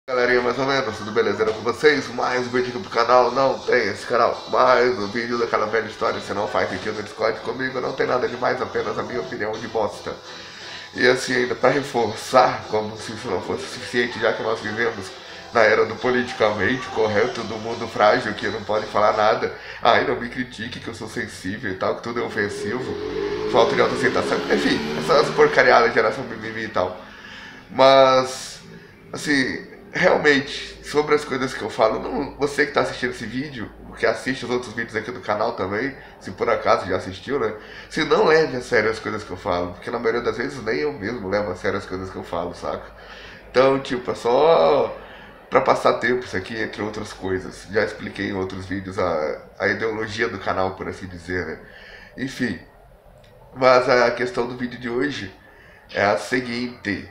Galerinha, mais ou menos, tudo beleza com vocês? Mais um vídeo aqui pro canal, não tem esse canal. Mais um vídeo daquela velha história, se não faz sentido no Discord comigo, não tem nada demais, apenas a minha opinião de bosta. E assim, ainda para reforçar, como se isso não fosse suficiente, já que nós vivemos na era do politicamente correto, do mundo frágil, que não pode falar nada. Ai, não me critique que eu sou sensível e tal, que tudo é ofensivo, falta de autoaceitação, enfim, essas porcariadas, geração mimimi e tal. Mas, assim, realmente, sobre as coisas que eu falo, não, você que está assistindo esse vídeo, que assiste os outros vídeos aqui do canal também, se por acaso já assistiu, né? Se não leve a sério as coisas que eu falo, porque na maioria das vezes nem eu mesmo levo a sério as coisas que eu falo, saca? Então, tipo, é só pra passar tempo isso aqui, entre outras coisas. Já expliquei em outros vídeos a ideologia do canal, por assim dizer, né? Enfim, mas a questão do vídeo de hoje é a seguinte.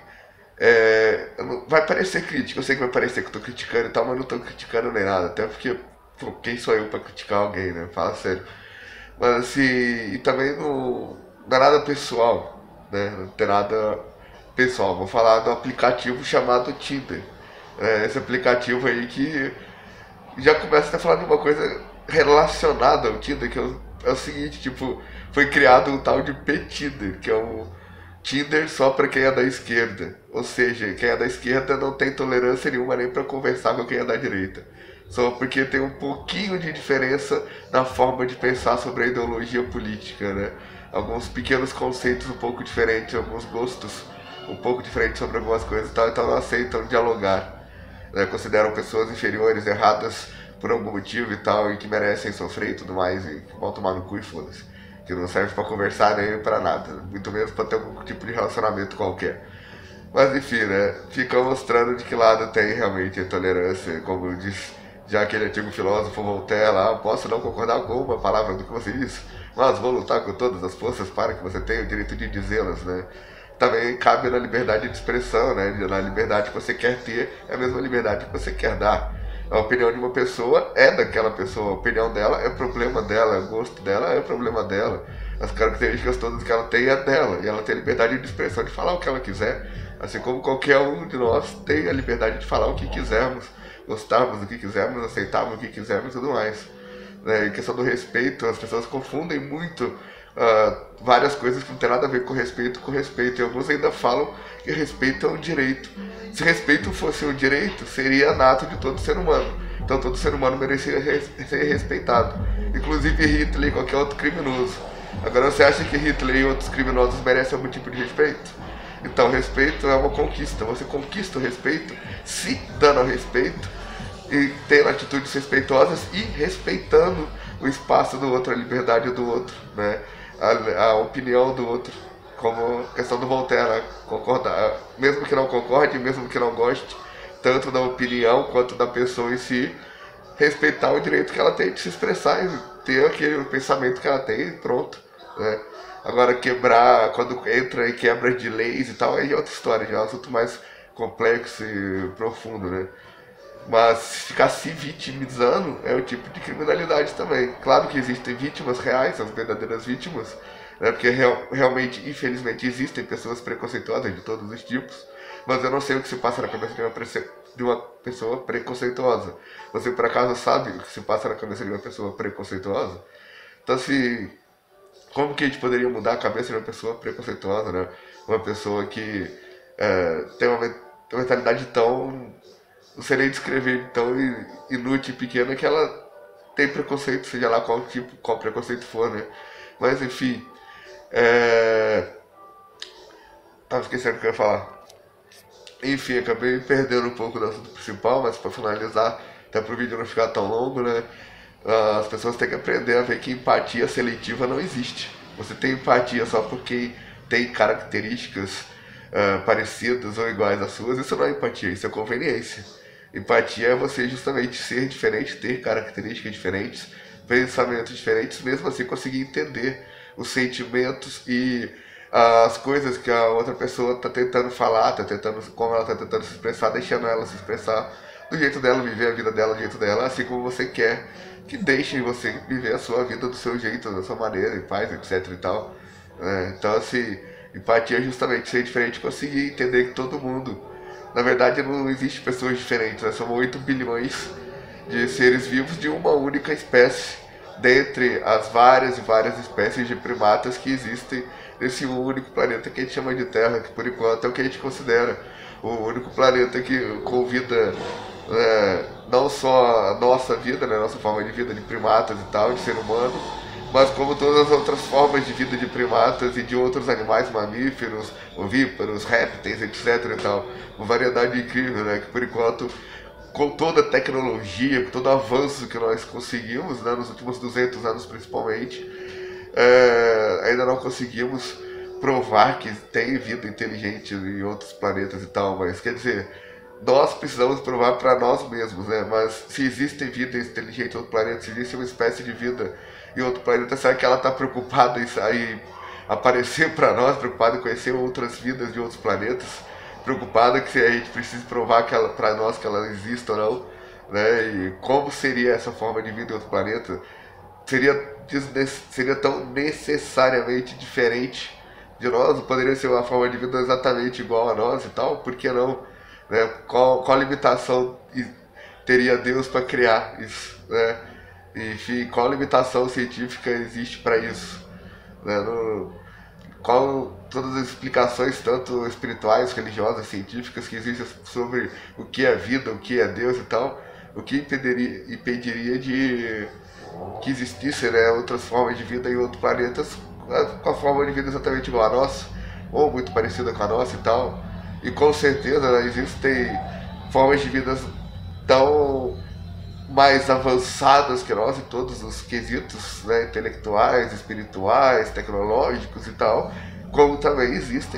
Vai parecer crítico, eu sei que vai parecer que eu tô criticando e tal, mas não tô criticando nem nada, até porque, pô, quem sou eu pra criticar alguém, né? Fala sério. Mas assim, e também não é nada pessoal, né? Não tem nada pessoal. Vou falar do aplicativo chamado Tinder. Esse aplicativo aí que já começa a falar de uma coisa relacionada ao Tinder, que é o seguinte, tipo, foi criado um tal de P-Tinder, que é um Tinder só pra quem é da esquerda. Ou seja, quem é da esquerda não tem tolerância nenhuma nem pra conversar com quem é da direita. Só porque tem um pouquinho de diferença na forma de pensar sobre a ideologia política, né? Alguns pequenos conceitos um pouco diferentes, alguns gostos um pouco diferentes sobre algumas coisas e tal, então não aceitam dialogar, né, consideram pessoas inferiores, erradas por algum motivo e tal, e que merecem sofrer e tudo mais, e que vão tomar no cu e foda-se. Que não serve pra conversar nem pra nada, muito menos pra ter algum tipo de relacionamento qualquer. Mas enfim, né, fica mostrando de que lado tem realmente a tolerância, como diz já aquele antigo filósofo Voltaire lá, posso não concordar com uma palavra do que você disse, mas vou lutar com todas as forças para que você tenha o direito de dizê-las, né? Também cabe na liberdade de expressão, né? Na liberdade que você quer ter, é a mesma liberdade que você quer dar. A opinião de uma pessoa é daquela pessoa, a opinião dela é problema dela, o gosto dela é problema dela. As características todas que ela tem é dela, e ela tem a liberdade de expressão de falar o que ela quiser, assim como qualquer um de nós tem a liberdade de falar o que quisermos, gostarmos do que quisermos, aceitarmos o que quisermos e tudo mais. Né? Em questão do respeito, as pessoas confundem muito várias coisas que não tem nada a ver com respeito. E alguns ainda falam que respeito é um direito. Se respeito fosse um direito, seria nato de todo ser humano. Então todo ser humano merecia ser respeitado. Inclusive Hitler e qualquer outro criminoso. Agora você acha que Hitler e outros criminosos merecem algum tipo de respeito? Então respeito é uma conquista. Você conquista o respeito se dando ao respeito e tendo atitudes respeitosas e respeitando o espaço do outro, a liberdade do outro, né? A opinião do outro, como a questão do Voltaire, né? Concordar, mesmo que não concorde, mesmo que não goste, tanto da opinião quanto da pessoa em si, respeitar o direito que ela tem de se expressar e ter aquele pensamento que ela tem e pronto, né? Agora quebrar, quando entra em quebra de leis e tal, aí é outra história, já é um assunto mais complexo e profundo, né? Mas ficar se vitimizando é o tipo de criminalidade também. Claro que existem vítimas reais, as verdadeiras vítimas, né? Porque realmente, infelizmente, existem pessoas preconceituosas de todos os tipos, mas eu não sei o que se passa na cabeça de uma pessoa preconceituosa. Você por acaso sabe o que se passa na cabeça de uma pessoa preconceituosa? Então, assim, como que a gente poderia mudar a cabeça de uma pessoa preconceituosa, né? Uma pessoa que tem uma mentalidade tão, não sei nem descrever, tão inútil e pequena que ela tem preconceito, seja lá qual tipo, qual preconceito for, né? Mas enfim, tava esquecendo o que eu ia falar. Enfim, acabei perdendo um pouco do assunto principal, mas para finalizar, até pro vídeo não ficar tão longo, né? As pessoas têm que aprender a ver que empatia seletiva não existe. Você tem empatia só porque tem características parecidas ou iguais às suas, isso não é empatia, isso é conveniência. Empatia é você justamente ser diferente, ter características diferentes, pensamentos diferentes, mesmo assim conseguir entender os sentimentos e as coisas que a outra pessoa está tentando falar, tá tentando, como ela está tentando se expressar, deixando ela se expressar do jeito dela, viver a vida dela do jeito dela, assim como você quer que deixem você viver a sua vida do seu jeito, da sua maneira, em paz, etc e tal. Então, assim, empatia é justamente ser diferente, conseguir entender que todo mundo Na verdade, não existe pessoas diferentes, né? São 8 bilhões de seres vivos de uma única espécie, dentre as várias e várias espécies de primatas que existem nesse único planeta que a gente chama de Terra, que por enquanto é o que a gente considera o único planeta que convida não só a nossa vida, né, nossa forma de vida de primatas e tal, de ser humano, mas como todas as outras formas de vida de primatas e de outros animais mamíferos, ovíparos, répteis, etc e tal. Uma variedade incrível, né, que por enquanto, com toda a tecnologia, com todo o avanço que nós conseguimos, né, nos últimos 200 anos principalmente, ainda não conseguimos provar que tem vida inteligente em outros planetas e tal, mas quer dizer, nós precisamos provar para nós mesmos, né? Mas se existe vida inteligente em outro planeta, se existe uma espécie de vida em outro planeta, será que ela está preocupada em sair, aparecer para nós, preocupada em conhecer outras vidas de outros planetas, preocupada que a gente precise provar que para nós que ela existe ou não, né? E como seria essa forma de vida em outro planeta? Seria tão necessariamente diferente de nós? Não poderia ser uma forma de vida exatamente igual a nós e tal? Por que não? Né? Qual limitação teria Deus para criar isso? Né? Enfim, qual limitação científica existe para isso? Né? Qual todas as explicações, tanto espirituais, religiosas, científicas, que existem sobre o que é vida, o que é Deus e tal, o que impediria de que existisse, né, outras formas de vida em outros planetas com a forma de vida exatamente igual a nossa, ou muito parecida com a nossa e tal. E com certeza, né, existem formas de vida tão mais avançadas que nós em todos os quesitos, né, intelectuais, espirituais, tecnológicos e tal, como também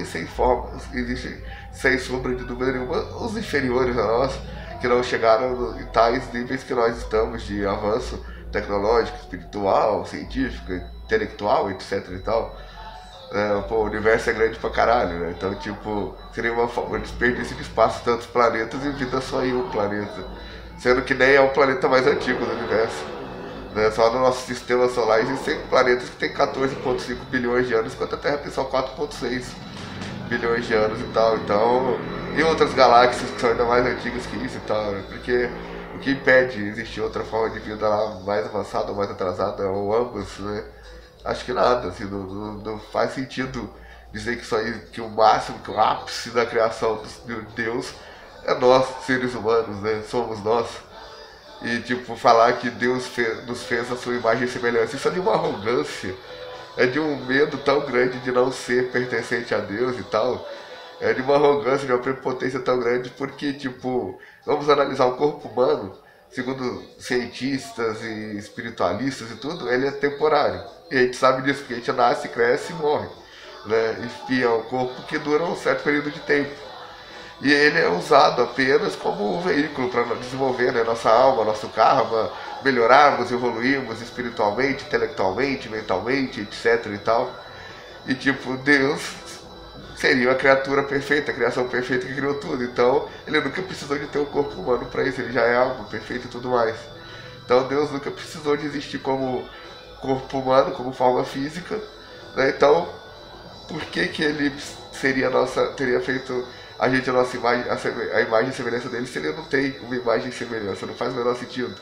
existem sem sombra de dúvida nenhuma os inferiores a nós, que não chegaram em tais níveis que nós estamos de avanço tecnológico, espiritual, científico, intelectual, etc e tal. Pô, o universo é grande pra caralho, né? Então, tipo, seria um desperdício de espaço, tantos planetas e vida só em um planeta. Sendo que nem é o planeta mais antigo do universo. Né? Só no nosso sistema solar existem planetas que têm 14,5 bilhões de anos, enquanto a Terra tem só 4,6 bilhões de anos e tal. Então, e outras galáxias que são ainda mais antigas que isso e tal, né? Porque o que impede existir outra forma de vida lá mais avançada ou mais atrasada, ou ambas, né? Acho que nada, assim, não faz sentido dizer que o máximo, que o ápice da criação de Deus é nós, seres humanos, né? Somos nós. E, tipo, falar que Deus nos fez a sua imagem e semelhança, isso é de uma arrogância, é de um medo tão grande de não ser pertencente a Deus e tal, é de uma arrogância, de uma prepotência tão grande, porque, tipo, vamos analisar o corpo humano, segundo cientistas e espiritualistas e tudo, ele é temporário. E a gente sabe disso, porque a gente nasce, cresce e morre. Né? E é um corpo que dura um certo período de tempo. E ele é usado apenas como um veículo para desenvolver, né, nossa alma, nosso karma, melhorarmos, evoluirmos espiritualmente, intelectualmente, mentalmente, etc e tal. E tipo, Deus seria a criatura perfeita, a criação perfeita que criou tudo. Então, ele nunca precisou de ter um corpo humano para isso, ele já é algo perfeito e tudo mais. Então, Deus nunca precisou de existir como corpo humano, como forma física. Né? Então, por que que ele teria feito a gente a nossa imagem, a imagem e semelhança dele se ele não tem uma imagem e semelhança? Não faz o menor sentido.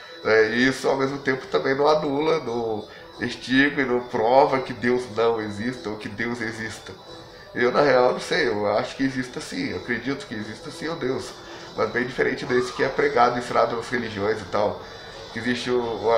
E isso ao mesmo tempo também não anula, não extingue, não prova que Deus não exista ou que Deus exista. Eu na real não sei, eu acho que exista sim, eu acredito que exista sim o Deus, mas bem diferente desse que é pregado e ensinado nas religiões e tal. Que existe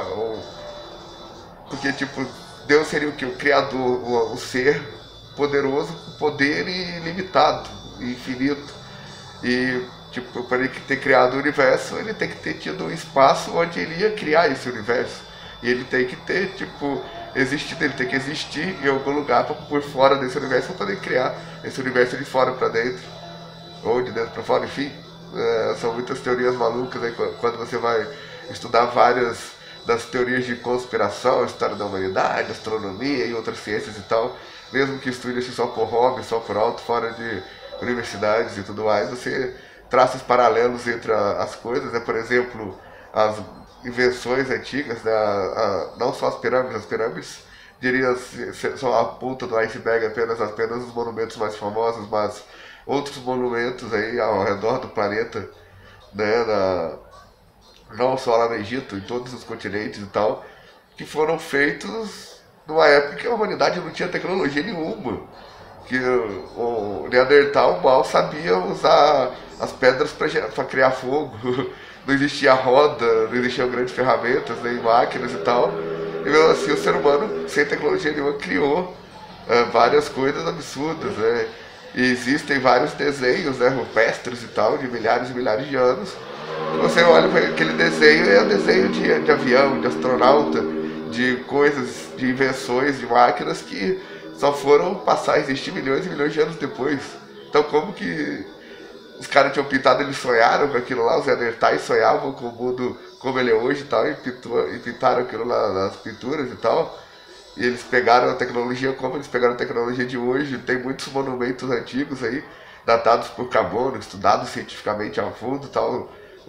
porque tipo, Deus seria o que? O criador, o ser poderoso, com poder ilimitado, infinito. E tipo, para ele ter criado o universo, ele tem que ter tido um espaço onde ele ia criar esse universo. E ele tem que ter, tipo, existido, ele tem que existir em algum lugar por fora desse universo para poder criar esse universo de fora para dentro, ou de dentro para fora, enfim. São muitas teorias malucas aí quando você vai estudar várias das teorias de conspiração, história da humanidade, astronomia e outras ciências e tal. Mesmo que estude assim só por hobby, só por alto, fora de universidades e tudo mais, você traça os paralelos entre as coisas, né? Por exemplo, as invenções antigas, né? Não só as pirâmides diria são a ponta do iceberg, apenas os monumentos mais famosos, mas outros monumentos aí ao redor do planeta, né, não só lá no Egito, em todos os continentes e tal, que foram feitos numa época que a humanidade não tinha tecnologia nenhuma. Que o Neandertal mal sabia usar as pedras para criar fogo. Não existia roda, não existiam grandes ferramentas, nem máquinas e tal. E mesmo assim o ser humano, sem tecnologia nenhuma, criou várias coisas absurdas, né? E existem vários desenhos, né, rupestres e tal, de milhares e milhares de anos. Você olha para aquele desenho, é um desenho de avião, de astronauta, de coisas, de invenções, de máquinas que só foram passar a existir milhões e milhões de anos depois. Então como que os caras tinham pintado, eles sonharam com aquilo lá, os Neandertais sonhavam com o mundo como ele é hoje e tal, e pintaram aquilo lá nas pinturas e tal. E eles pegaram a tecnologia como eles pegaram a tecnologia de hoje. Tem muitos monumentos antigos aí, datados por carbono, estudados cientificamente a fundo, tal,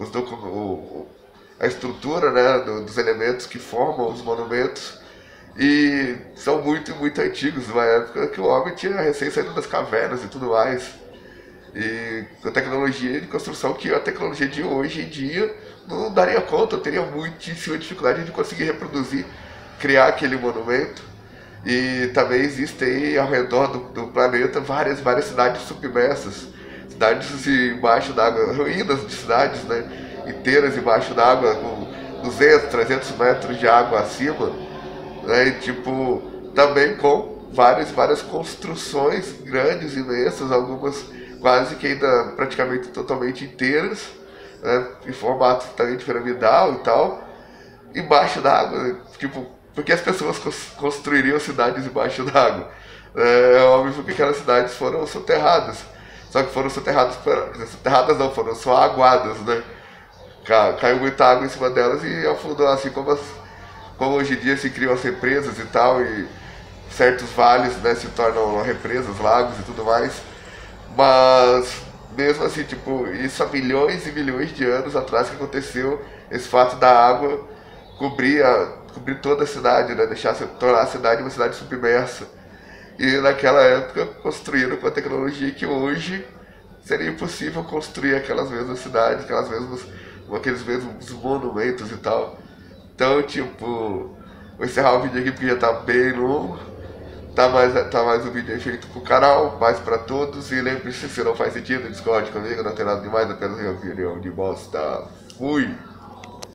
a estrutura, né, dos elementos que formam os monumentos. E são muito, muito antigos, uma época que o homem tinha recém saído das cavernas e tudo mais. E a tecnologia de construção que a tecnologia de hoje em dia não daria conta, eu teria muitíssima dificuldade de conseguir reproduzir, criar aquele monumento. E também existem ao redor do planeta várias cidades submersas, cidades embaixo d'água, ruínas de cidades, né, inteiras embaixo d'água, com 200, 300 metros de água acima, né, e tipo, também com várias construções grandes, imensas, algumas quase que ainda praticamente totalmente inteiras, né, em formato também de piramidal e tal, embaixo d'água, tipo, porque as pessoas construiriam cidades embaixo d'água. É óbvio que aquelas cidades foram soterradas, só que foram soterradas, soterradas não, foram só aguadas, né? Caiu muita água em cima delas e afundou, assim como hoje em dia se criam as represas e tal, e certos vales, né, se tornam represas, lagos e tudo mais. Mas mesmo assim, tipo, isso há milhões e milhões de anos atrás que aconteceu, esse fato da água cobrir toda a cidade, né, tornar a cidade uma cidade submersa. E naquela época construíram com a tecnologia que hoje seria impossível construir aquelas mesmas cidades, aqueles mesmos monumentos e tal. Então, tipo, vou encerrar o vídeo aqui porque já tá bem longo. Tá mais um vídeo aí feito pro canal, mais pra todos. E lembre-se, se não faz sentido, discorde comigo, não tem nada demais, apenas minha opinião de bosta. Fui!